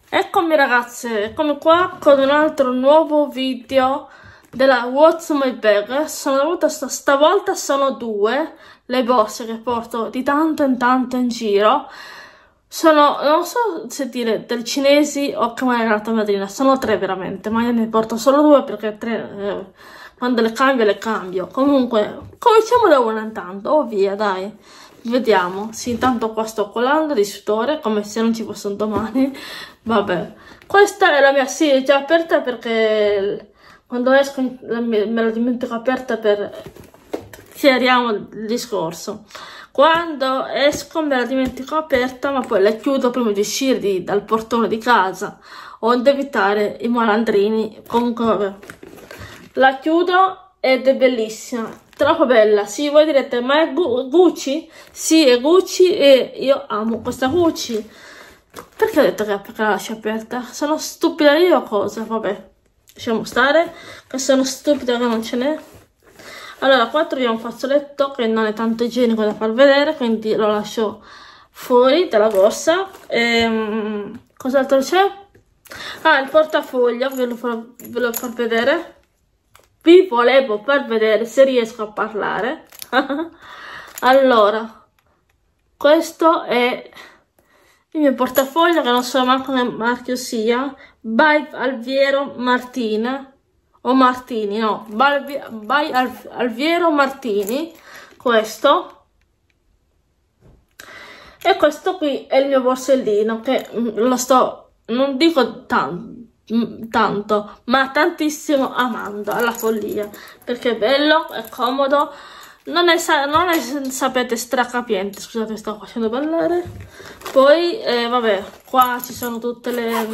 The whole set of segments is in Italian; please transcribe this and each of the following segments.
Eccomi ragazze, eccomi qua con un altro nuovo video della What's My Bag. Sono venuta stavolta, sono due le borse che porto di tanto in tanto in giro. Sono, non so se dire del cinesi o come è nata madrina, sono tre veramente, ma io ne porto solo due perché tre, quando le cambio. Comunque, cominciamo da una intanto, oh via dai. Vediamo, sì, intanto qua sto colando di sudore come se non ci fosse un domani. Vabbè, questa è la mia, sì, è già aperta perché quando esco me la dimentico aperta per chiariamo il discorso. Quando esco me la dimentico aperta, ma poi la chiudo prima di uscire dal portone di casa, onde evitare i malandrini. Comunque vabbè, la chiudo ed è bellissima, troppo bella. Sì, voi direte, ma è Gucci? Sì, è Gucci e io amo questa Gucci. Perché ho detto che la lascio aperta? Sono stupida io o cosa? Vabbè, lasciamo stare, che sono stupida che non ce n'è. Allora, qua troviamo un fazzoletto che non è tanto igienico da far vedere, quindi lo lascio fuori dalla borsa. Cos'altro c'è? Ah, il portafoglio, ve lo far vedere. Vi volevo far vedere se riesco a parlare. Allora, questo è il mio portafoglio, che non so manco che marchio sia, by Alviero Martini, o Martini, no, by Alviero Martini, questo. E questo qui è il mio borsellino, che lo sto, non dico tanto, ma tantissimo amando, alla follia, perché è bello, è comodo. Non è sapete, stracapiente, scusate, sto facendo ballare. Poi, vabbè, qua ci sono tutte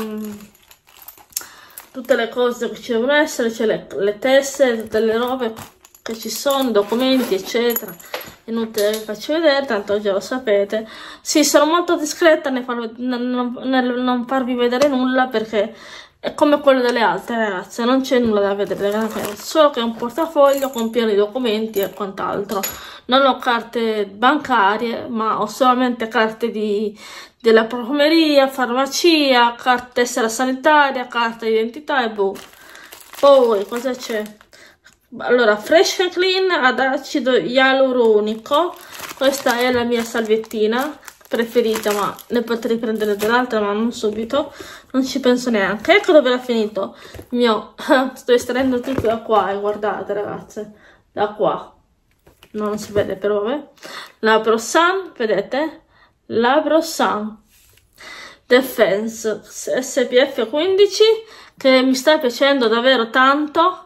le cose che ci devono essere, c'è le tessere, tutte le robe che ci sono, documenti, eccetera. Inutile che faccio vedere, tanto già lo sapete. Sì, sono molto discreta nel non farvi vedere nulla, perché è come quello delle altre ragazze, non c'è nulla da vedere, solo che è un portafoglio con pieno di documenti e quant'altro. Non ho carte bancarie, ma ho solamente carte della profumeria, farmacia, tessera sanitaria, carta di identità e boh. Poi cosa c'è? Allora, Fresh and Clean ad acido ialuronico, questa è la mia salviettina preferita, ma ne potrei prendere dell'altra, ma non subito, non ci penso neanche. Ecco dove era finito il mio, sto estraendo tutto da qua, e guardate ragazze, da qua, no, non si vede però vabbè. La Brosan, vedete? La Brosan Defense SPF 15, che mi sta piacendo davvero tanto.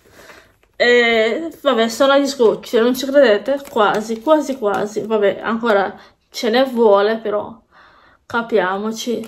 E vabbè, sono gli sgocci, non ci credete? Quasi, vabbè, ancora ce ne vuole, però capiamoci.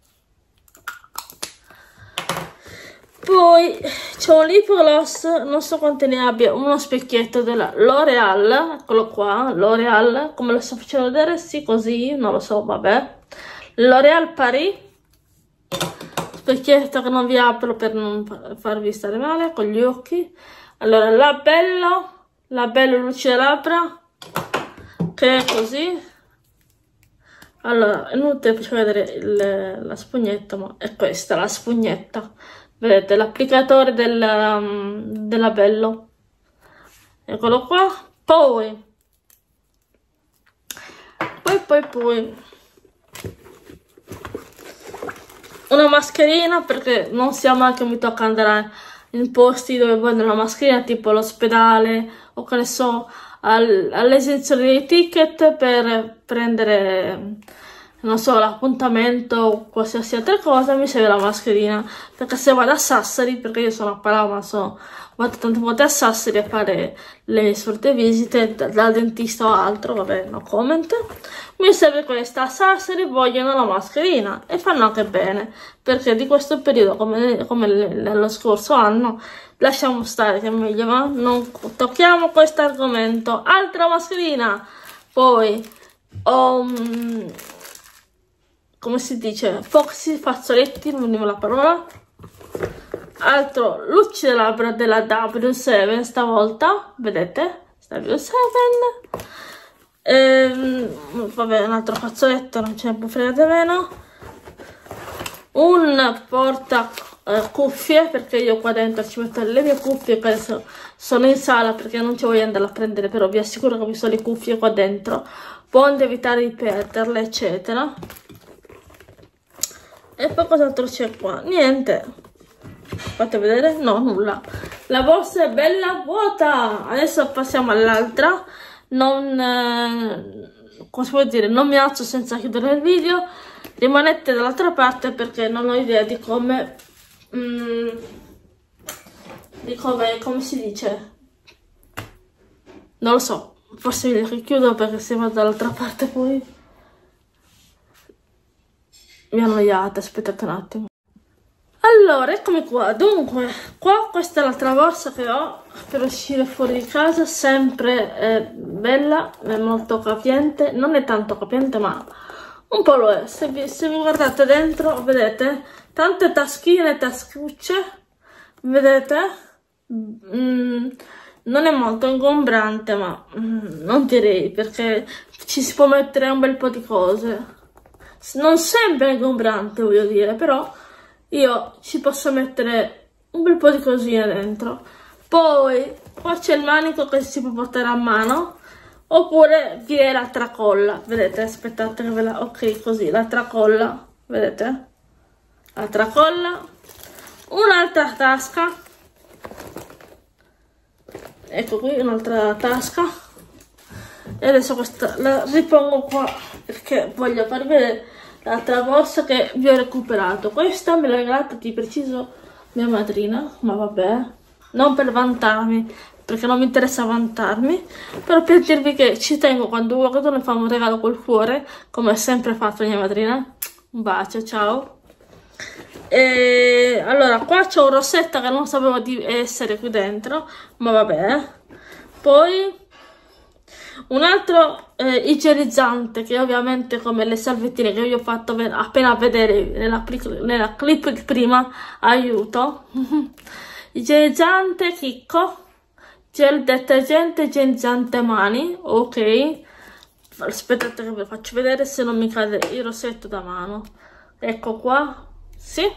Poi c'è un lip gloss, non so quante ne abbia, uno specchietto della L'Oreal, eccolo qua, L'Oreal, come lo sto facendo vedere? Sì, così, non lo so, vabbè. L'Oreal Paris, specchietto che non vi apro per non farvi stare male con gli occhi. Allora, Labello luce labbra, che è così. Allora, è inutile faccio vedere la spugnetta, ma è questa la spugnetta. Vedete, l'applicatore del labello. Eccolo qua. Poi una mascherina, perché non sia mai che mi tocca andare in posti dove vogliono la mascherina, tipo l'ospedale o che ne so, all'esenzione dei ticket per prendere, non so, l'appuntamento o qualsiasi altra cosa, mi serve la mascherina, perché se vado a Sassari, perché io sono a Palermo, vado tante volte a Sassari a fare le mie solite visite dal dentista o altro, vabbè, no comment, mi serve questa. A Sassari vogliono la mascherina e fanno anche bene, perché di questo periodo, come nello scorso anno, lasciamo stare che è meglio, ma non tocchiamo questo argomento. Altra mascherina, poi come si dice, pochi fazzoletti, non veniva la parola. Altro luce labbra della W7 stavolta, vedete? W7. Vabbè, un altro fazzoletto, non ce ne può fregare meno. un porta cuffie, perché io qua dentro ci metto le mie cuffie, che adesso sono in sala perché non ci voglio andare a prendere, però vi assicuro che mi sono le cuffie qua dentro, onde evitare di perderle, eccetera. E poi cos'altro c'è qua? Niente. Fate vedere? No, nulla. La borsa è bella vuota. Adesso passiamo all'altra. Come si può dire? Non mi alzo senza chiudere il video. Rimanete dall'altra parte perché non ho idea di come come si dice. Non lo so. Forse vi richiudo perché se vado dall'altra parte poi mi annoiate. Aspettate un attimo. Allora, eccomi qua. Dunque, questa è l'altra borsa che ho per uscire fuori di casa, sempre bella, è molto capiente, non è tanto capiente ma un po' lo è. Se vi guardate dentro, vedete, tante taschine e tascucce, vedete? Non è molto ingombrante, ma non direi, perché ci si può mettere un bel po' di cose. Non sempre ingombrante, voglio dire, però io ci posso mettere un bel po' di cosine dentro. Poi qua c'è il manico che si può portare a mano, oppure vi è la tracolla, vedete? Aspettate che ve la... ok, così, la tracolla, vedete? La tracolla, un'altra tasca, ecco qui un'altra tasca, e adesso questa la ripongo qua perché voglio farvi vedere l'altra borsa che vi ho recuperato. Questa me l'ha regalata di preciso mia madrina, ma vabbè, non per vantarmi, perché non mi interessa vantarmi, però per dirvi che ci tengo quando qualcuno fa un regalo col cuore, come ha sempre fatto mia madrina. Un bacio, ciao. E allora qua c'è un rossetto che non sapevo di essere qui dentro, ma vabbè. Poi un altro igienizzante, che ovviamente come le salvettine che vi ho fatto appena vedere nella clip prima, aiuto. Igienizzante Chicco, gel detergente igienizzante mani, ok. Aspettate che vi faccio vedere se non mi cade il rossetto da mano. Ecco qua, sì.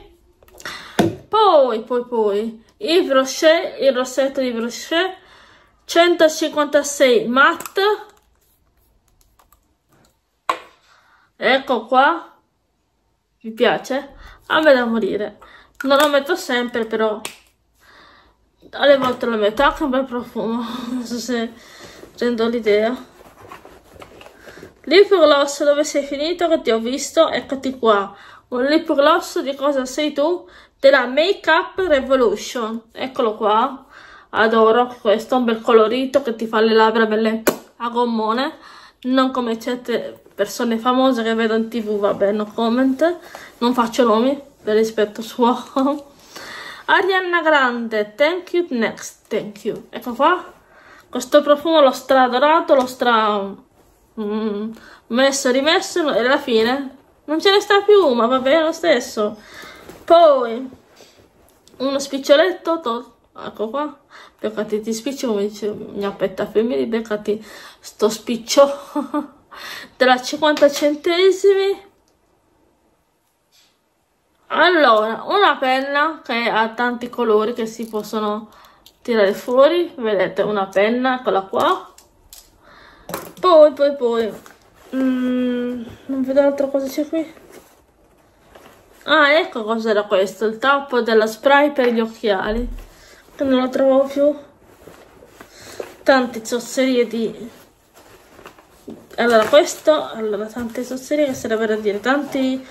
Poi il rossetto di Yves Rocher 156 matte, ecco qua, vi piace? A me da morire, non lo metto sempre, però alle volte lo metto. Anche un bel profumo, non so se rendo l'idea. Lip gloss, dove sei finito che ti ho visto? Eccoti qua, un lip gloss di cosa sei tu? Della Make Up Revolution, eccolo qua. Adoro questo, un bel colorito che ti fa le labbra belle a gommone, non come certe persone famose che vedo in TV, vabbè, no comment, non faccio nomi per rispetto suo. Ariana Grande, thank you, next, thank you. Ecco qua, questo profumo l'ho stradorato, l'ho messo e rimesso, e alla fine non ce ne sta più, ma va bene lo stesso. Poi uno spiccioletto, ecco qua, beccati ti spiccio, come dice mia petta femmina, beccati sto spiccio della 50 centesimi. Allora, una penna che ha tanti colori che si possono tirare fuori, vedete, una penna, eccola qua. Poi non vedo altra cosa c'è qui. Ah, ecco cos'era questo, il tappo della spray per gli occhiali, che non lo trovo più. Tante zozzerie di... Allora, tante zozzerie, che sarebbero a dire tanti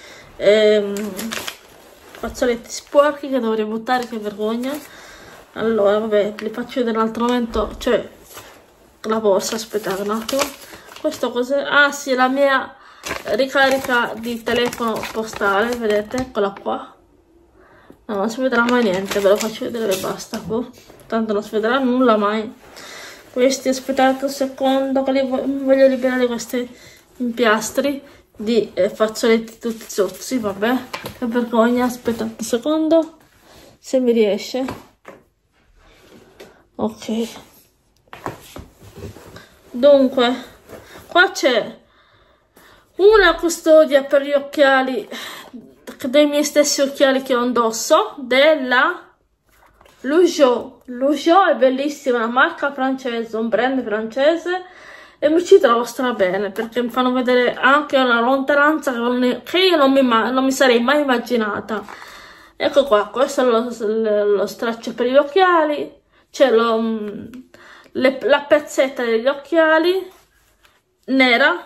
fazzoletti sporchi che dovrei buttare, che vergogna. Allora, vabbè, li faccio vedere un altro momento, cioè la borsa, aspettate un attimo. Questo cos'è? Ah sì, la mia ricarica di telefono postale, vedete, eccola qua. No, non si vedrà mai niente, ve lo faccio vedere e basta. Tanto non si vedrà nulla mai. Questi, aspettate un secondo che voglio liberare questi impiastri di fazzoletti tutti zozzi, vabbè, che vergogna. Aspettate un secondo, se mi riesce. Ok, dunque qua c'è una custodia per gli occhiali dei miei stessi occhiali che ho indosso, della Lujo. Lujo è bellissima, una marca francese, un brand francese, e mi ci trovo stra bene perché mi fanno vedere anche una lontananza che io non mi sarei mai immaginata. Ecco qua, questo è lo straccio per gli occhiali, c'è la pezzetta degli occhiali nera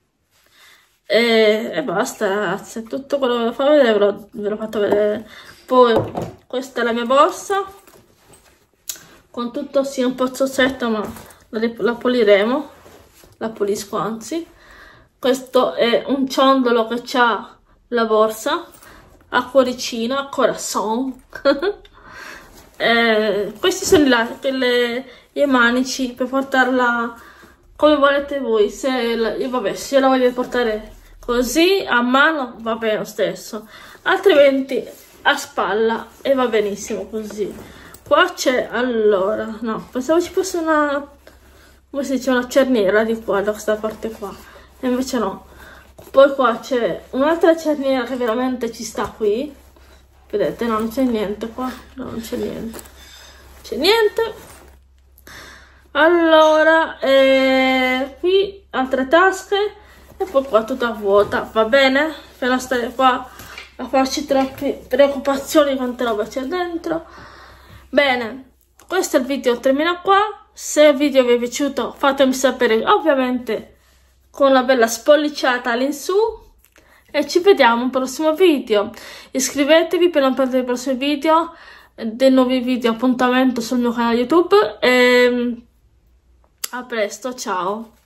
e basta, ragazzi. Tutto quello che devo far vedere ve l'ho fatto vedere. Poi questa è la mia borsa con tutto, sì, un po' zozzetto, ma la puliremo, la pulisco anzi. Questo è un ciondolo che c'ha la borsa a cuoricino, a corazon. Questi sono i manici per portarla come volete voi. Vabbè, se io la voglio portare così a mano va bene lo stesso, altrimenti a spalla e va benissimo così. Qua c'è, allora, no, pensavo ci fosse una, come si dice, una cerniera di qua, da questa parte qua, e invece no. Poi qua c'è un'altra cerniera che veramente ci sta qui, vedete, no, non c'è niente qua, no, non c'è niente, c'è niente. Allora, qui altre tasche e poi qua tutta vuota, va bene? Per non stare qua a farci troppe preoccupazioni quante roba c'è dentro. Bene, questo è il video, termina qua. Se il video vi è piaciuto fatemi sapere, ovviamente con una bella spolliciata all'insù, e ci vediamo al prossimo video. Iscrivetevi per non perdere i prossimi video, dei nuovi video appuntamento sul mio canale YouTube, e a presto, ciao!